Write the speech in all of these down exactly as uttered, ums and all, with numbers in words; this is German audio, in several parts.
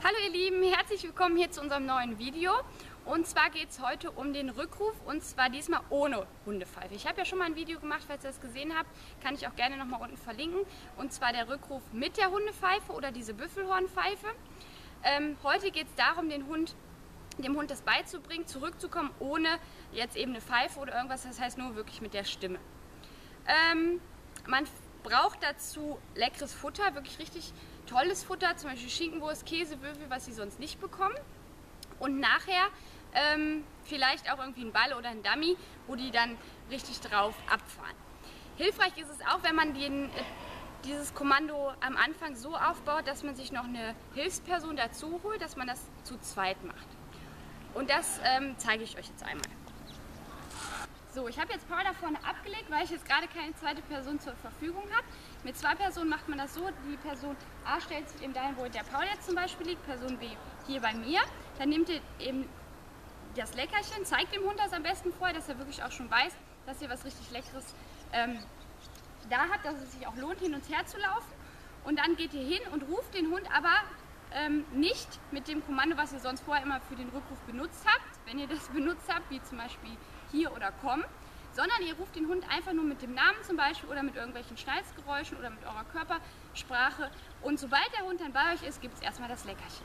Hallo ihr Lieben, herzlich willkommen hier zu unserem neuen Video. Und zwar geht es heute um den Rückruf und zwar diesmal ohne Hundepfeife. Ich habe ja schon mal ein Video gemacht, falls ihr das gesehen habt, kann ich auch gerne nochmal unten verlinken. Und zwar der Rückruf mit der Hundepfeife oder diese Büffelhornpfeife. Ähm, heute geht es darum, den Hund, dem Hund das beizubringen, zurückzukommen ohne jetzt eben eine Pfeife oder irgendwas, das heißt nur wirklich mit der Stimme. Ähm, man braucht dazu leckeres Futter, wirklich richtig tolles Futter, zum Beispiel Schinkenwurst, Käsewürfel, was sie sonst nicht bekommen. Und nachher ähm, vielleicht auch irgendwie ein Ball oder ein Dummy, wo die dann richtig drauf abfahren. Hilfreich ist es auch, wenn man den, äh, dieses Kommando am Anfang so aufbaut, dass man sich noch eine Hilfsperson dazu holt, dass man das zu zweit macht. Und das ähm, zeige ich euch jetzt einmal. So, ich habe jetzt Paul da vorne abgelegt, weil ich jetzt gerade keine zweite Person zur Verfügung habe. Mit zwei Personen macht man das so, die Person A stellt sich eben dahin, wo der Paul jetzt zum Beispiel liegt, Person B hier bei mir. Dann nehmt ihr eben das Leckerchen, zeigt dem Hund das am besten vorher, dass er wirklich auch schon weiß, dass ihr was richtig Leckeres ähm, da habt, dass es sich auch lohnt, hin und her zu laufen. Und dann geht ihr hin und ruft den Hund aber ähm, nicht mit dem Kommando, was ihr sonst vorher immer für den Rückruf benutzt habt, wenn ihr das benutzt habt, wie zum Beispiel hier oder komm, sondern ihr ruft den Hund einfach nur mit dem Namen zum Beispiel oder mit irgendwelchen Schnalzgeräuschen oder mit eurer Körpersprache. Und sobald der Hund dann bei euch ist, gibt es erstmal das Leckerchen.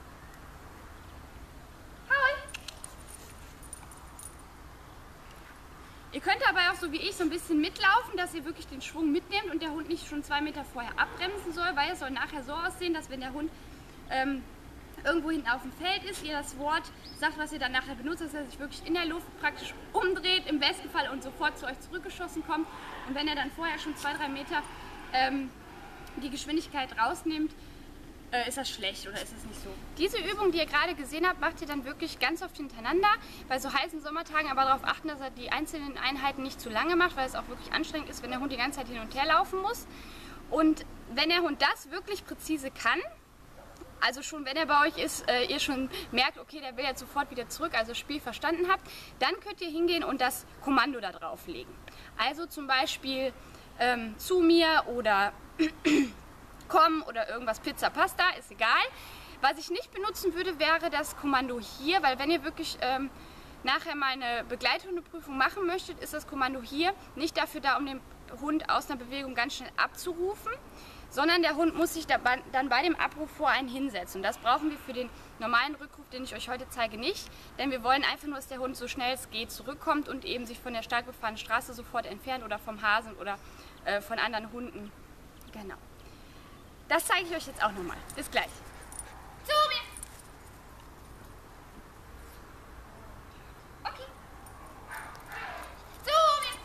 Paul! Ihr könnt dabei auch so wie ich so ein bisschen mitlaufen, dass ihr wirklich den Schwung mitnehmt und der Hund nicht schon zwei Meter vorher abbremsen soll, weil es soll nachher so aussehen, dass wenn der Hund ähm, irgendwo hinten auf dem Feld ist, ihr das Wort sagt, was ihr dann nachher benutzt, dass er sich wirklich in der Luft praktisch umdreht, im besten Fall und sofort zu euch zurückgeschossen kommt. Und wenn er dann vorher schon zwei, drei Meter ähm, die Geschwindigkeit rausnimmt, äh, ist das schlecht oder ist das nicht so. Diese Übung, die ihr gerade gesehen habt, macht ihr dann wirklich ganz oft hintereinander, bei so heißen Sommertagen, aber darauf achten, dass er die einzelnen Einheiten nicht zu lange macht, weil es auch wirklich anstrengend ist, wenn der Hund die ganze Zeit hin und her laufen muss. Und wenn der Hund das wirklich präzise kann, also schon wenn er bei euch ist, äh, ihr schon merkt, okay, der will jetzt sofort wieder zurück, also das Spiel verstanden habt, dann könnt ihr hingehen und das Kommando da drauf legen. Also zum Beispiel ähm, zu mir oder komm oder irgendwas, Pizza, Pasta, ist egal. Was ich nicht benutzen würde, wäre das Kommando hier, weil wenn ihr wirklich ähm, nachher mal eine Begleithundeprüfung machen möchtet, ist das Kommando hier nicht dafür da, um den Hund aus einer Bewegung ganz schnell abzurufen, sondern der Hund muss sich dann bei dem Abruf vor einen hinsetzen. Und das brauchen wir für den normalen Rückruf, den ich euch heute zeige, nicht. Denn wir wollen einfach nur, dass der Hund so schnell es geht zurückkommt und eben sich von der stark befahrenen Straße sofort entfernt oder vom Hasen oder äh, von anderen Hunden. Genau. Das zeige ich euch jetzt auch nochmal. Bis gleich. Zu mir! Okay. Zu mir!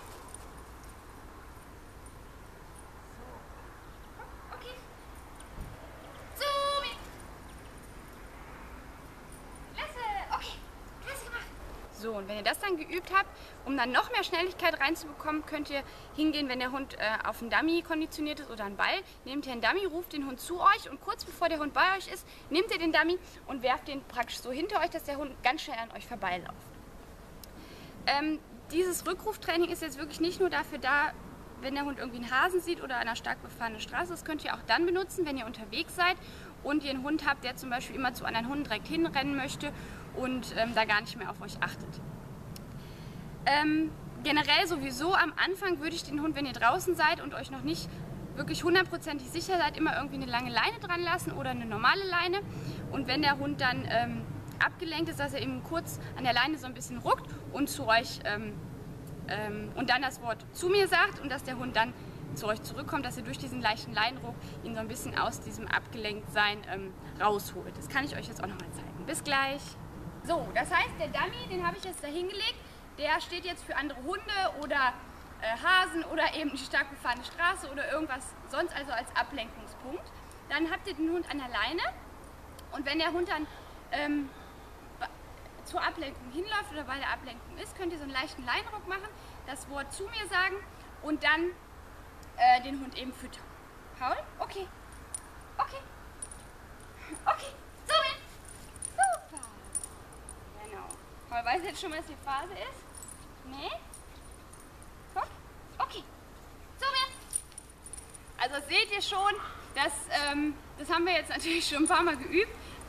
Okay. Zu mir! Klasse! Okay. Klasse gemacht! So, und wenn ihr das dann geübt habt, um dann noch mehr Schnelligkeit reinzubekommen, könnt ihr hingehen, wenn der Hund äh, auf einen Dummy konditioniert ist oder einen Ball. Nehmt ihr einen Dummy, ruft den Hund zu euch und kurz bevor der Hund bei euch ist, nehmt ihr den Dummy und werft den praktisch so hinter euch, dass der Hund ganz schnell an euch vorbeiläuft. Ähm, dieses Rückruftraining ist jetzt wirklich nicht nur dafür da, wenn der Hund irgendwie einen Hasen sieht oder einer stark befahrenen Straße. Das könnt ihr auch dann benutzen, wenn ihr unterwegs seid und ihr einen Hund habt, der zum Beispiel immer zu anderen Hunden direkt hinrennen möchte und ähm, da gar nicht mehr auf euch achtet. Ähm, generell sowieso am Anfang würde ich den Hund, wenn ihr draußen seid und euch noch nicht wirklich hundertprozentig sicher seid, immer irgendwie eine lange Leine dran lassen oder eine normale Leine. Und wenn der Hund dann ähm, abgelenkt ist, dass er eben kurz an der Leine so ein bisschen ruckt und zu euch ähm, ähm, und dann das Wort zu mir sagt und dass der Hund dann zu euch zurückkommt, dass ihr durch diesen leichten Leinenruck ihn so ein bisschen aus diesem Abgelenktsein ähm, rausholt. Das kann ich euch jetzt auch nochmal zeigen. Bis gleich! So, das heißt, der Dummy, den habe ich jetzt da hingelegt. Der steht jetzt für andere Hunde oder äh, Hasen oder eben die stark befahrene Straße oder irgendwas sonst, also als Ablenkungspunkt. Dann habt ihr den Hund an der Leine und wenn der Hund dann ähm, zur Ablenkung hinläuft oder bei der Ablenkung ist, könnt ihr so einen leichten Leinenruck machen, das Wort zu mir sagen und dann äh, den Hund eben füttern. Paul? Okay. Okay. Okay. Zu mir. Super. Genau. Paul weiß jetzt schon, was die Phase ist. Nee? Guck. Okay. Zu mir. Also seht ihr schon, dass, ähm, das haben wir jetzt natürlich schon ein paar Mal geübt,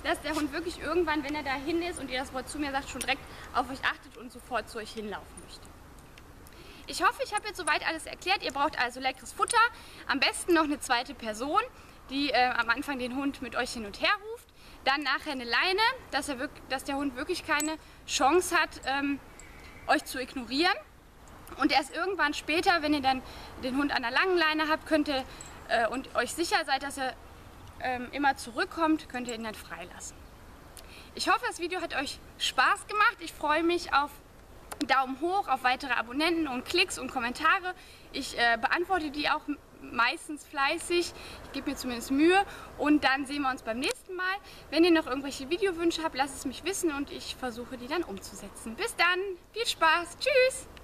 dass der Hund wirklich irgendwann, wenn er dahin ist und ihr das Wort zu mir sagt, schon direkt auf euch achtet und sofort zu euch hinlaufen möchte. Ich hoffe, ich habe jetzt soweit alles erklärt. Ihr braucht also leckeres Futter, am besten noch eine zweite Person, die äh, am Anfang den Hund mit euch hin und her ruft. Dann nachher eine Leine, dass, er wirklich, dass der Hund wirklich keine Chance hat, ähm, euch zu ignorieren. Und erst irgendwann später, wenn ihr dann den Hund an einer langen Leine habt, könnt ihr äh, und euch sicher seid, dass er ähm, immer zurückkommt, könnt ihr ihn dann freilassen. Ich hoffe, das Video hat euch Spaß gemacht. Ich freue mich auf Daumen hoch, auf weitere Abonnenten und Klicks und Kommentare. Ich äh, beantworte die auch meistens fleißig. Ich gebe mir zumindest Mühe. Und dann sehen wir uns beim nächsten Mal. Wenn ihr noch irgendwelche Videowünsche habt, lasst es mich wissen und ich versuche die dann umzusetzen. Bis dann, viel Spaß, tschüss!